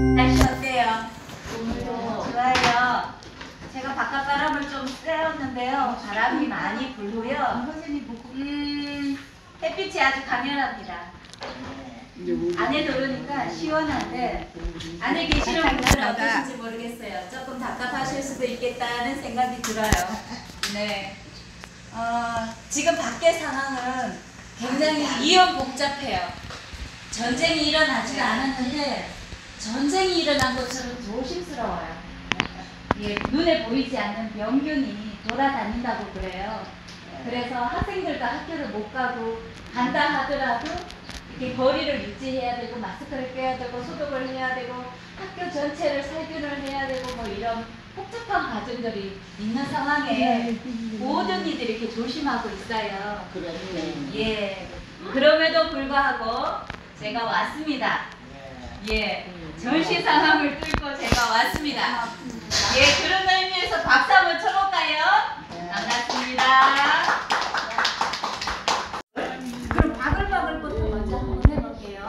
날씨 어때요? 오늘도 좋아요. 제가 바깥 바람을 좀 쐬었는데요. 바람이 많이 불고요. 햇빛이 아주 강렬합니다. 안에 들어오니까 시원한데 안에 계시는 분들은 어떠신지 모르겠어요. 조금 답답하실 수도 있겠다는 생각이 들어요. 네. 지금 밖의 상황은 굉장히 위험복잡해요. 전쟁이 일어나지가 않았는데 전쟁이 일어난 것처럼 조심스러워요. 예, 눈에 보이지 않는 병균이 돌아다닌다고 그래요. 그래서 학생들도 학교를 못 가고 간다 하더라도 이렇게 거리를 유지해야 되고 마스크를 껴야 되고 소독을 해야 되고 학교 전체를 살균을 해야 되고 뭐 이런 복잡한 과정들이 있는 상황에 모든 이들이 이렇게 조심하고 있어요. 예, 그럼에도 불구하고 제가 왔습니다. 예, 전시 상황을 뚫고 제가 왔습니다. 예, 그런 의미에서 박수 한번 쳐볼까요? 반갑습니다. 그럼 바글바글부터 먼저 한번 해볼게요.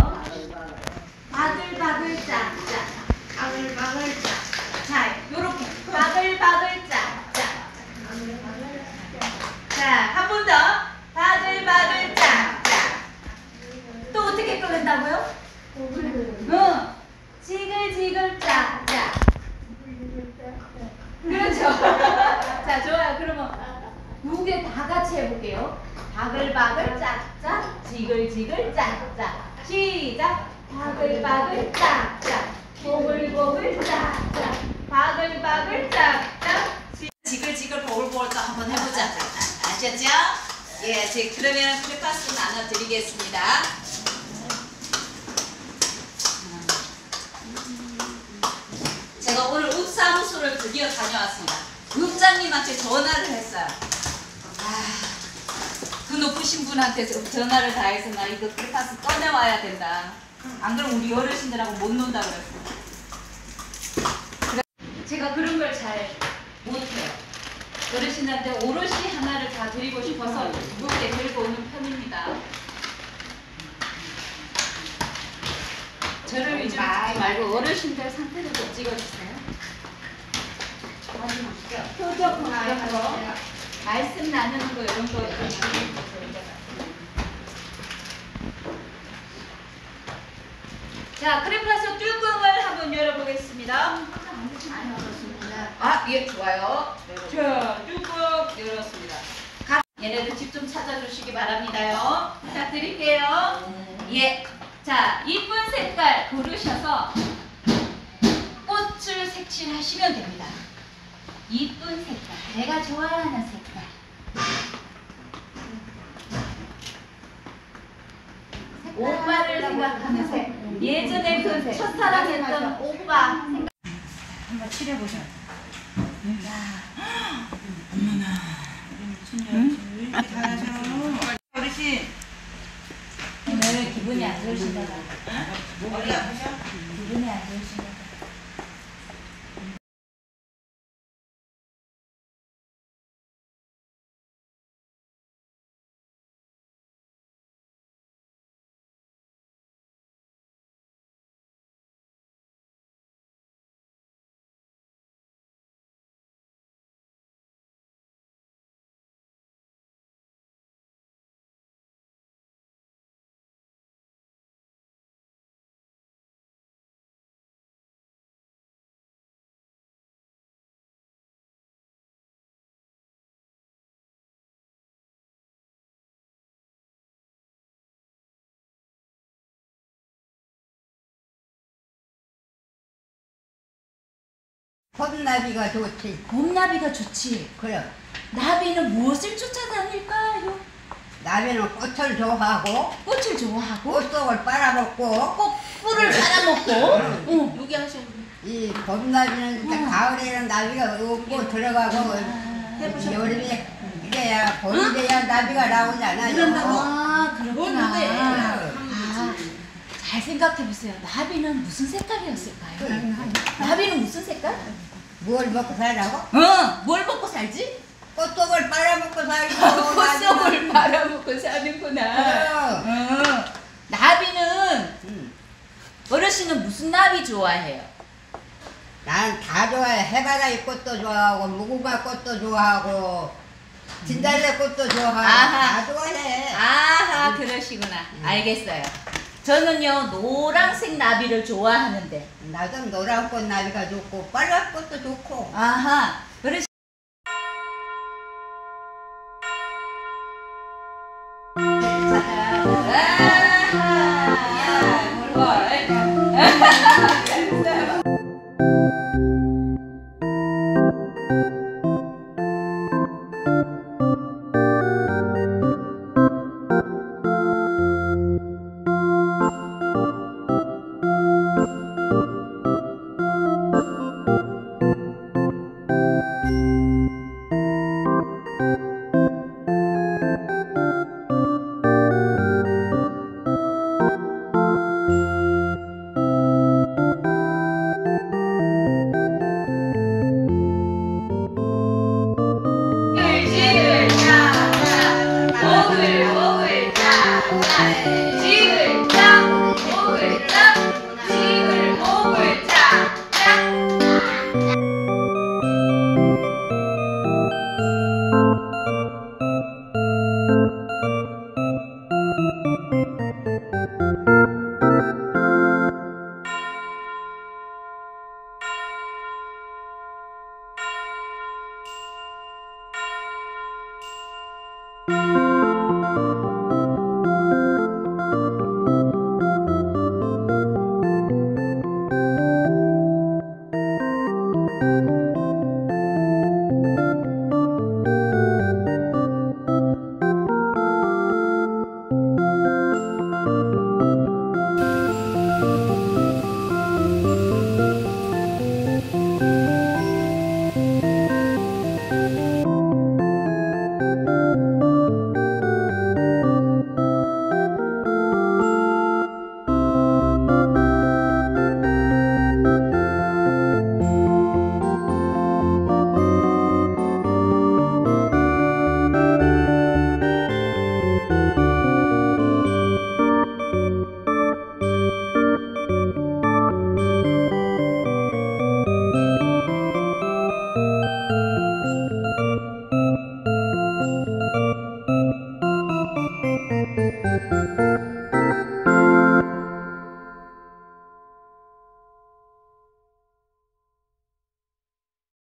바글바글 짝짝, 바글바글 짝짝. 자, 요렇게 바글바글 짝짝. 자, 한 번 더. 바글바글 짝짝. 또 어떻게 끓는다고요? 지글지글 짝짝. 그렇죠. 자, 좋아요. 그러면 두 개 다 같이 해볼게요. 바글바글 짝짝, 지글지글 짝짝. 시작. 바글바글 짝짝, 보글보글 짝짝, 바글바글 짝짝. 지글지글 보글보글 또 한번 해보자. 아셨죠? 예, 그러면 크레파스 나눠드리겠습니다. 제가 오늘 읍사무소를 드디어 다녀왔습니다. 읍장님한테 전화를 했어요. 그 높으신 분한테 전화를 다 해서 나 이거 크레파스 꺼내와야 된다. 안 그러면 우리 어르신들하고 못 논다 그랬어요. 제가 그런 걸 잘 못해요. 어르신한테 오롯이 하나를 다 드리고 싶어서 무겁게 들고 오는 편입니다. 저를 위주로 찍지 말고 어르신들 상태를 좀 찍어주세요. 표정 이런 거, 말씀 나누는 거 이런 거 좀 찍어주세요. 자, 크레파스 뚜껑을 한번 열어보겠습니다. 예, 좋아요. 자, 뚜껑 열었습니다. 얘네들 집 좀 찾아주시기 바랍니다요. 부탁드릴게요. 예. 자, 이쁜 색깔 고르셔서 꽃을 색칠하시면 됩니다. 이쁜 색깔, 내가 좋아하는 색깔. 오빠를 생각하는 색. 예전에 그 첫사랑했던 오빠 생각. 한번 칠해보세요. 어머나. 응? 잘하셔. 어르신. 오늘 기분이 안 좋으신가 봐. 머리 아프셔? 기분이 안 좋으신가 봐. 봄나비가 좋지. 봄나비가 좋지. 그래. 나비는 무엇을 쫓아다닐까요? 나비는 꽃을 좋아하고 꽃을 좋아하고 꽃속을 빨아먹고 꿀을 빨아먹고 여기 하셔. 이 봄나비는 진짜 가을에는 나비가 없고 들어가고 여름에 이래야 봄이 돼야 나비가 나오잖아. 아, 그렇구나. 그래. 잘 생각해보세요. 나비는 무슨 색깔이었을까요? 나비는 무슨 색깔? 뭘 먹고 살라고? 뭘 먹고 살지? 꽃속을 빨아먹고 살고 꽃속을 말아먹고 사는구나. 그래. 나비는 어르신은 무슨 나비 좋아해요? 나는 다 좋아해. 해바라기 꽃도 좋아하고 무궁화 꽃도 좋아하고 진달래 꽃도 좋아하고 아하. 다 좋아해. 아하, 그러시구나. 알겠어요. 저는요, 노란색 나비를 좋아하는데. 나도 노란 꽃 나비가 좋고 빨간 꽃도 좋고. 아하, 어르신.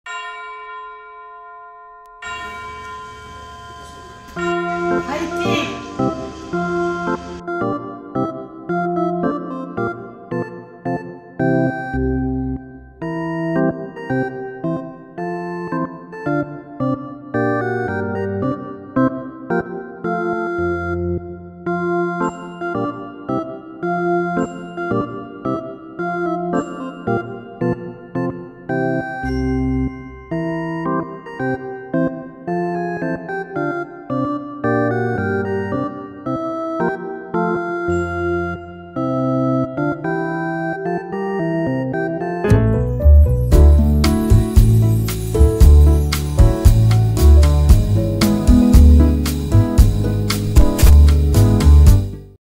화이팅!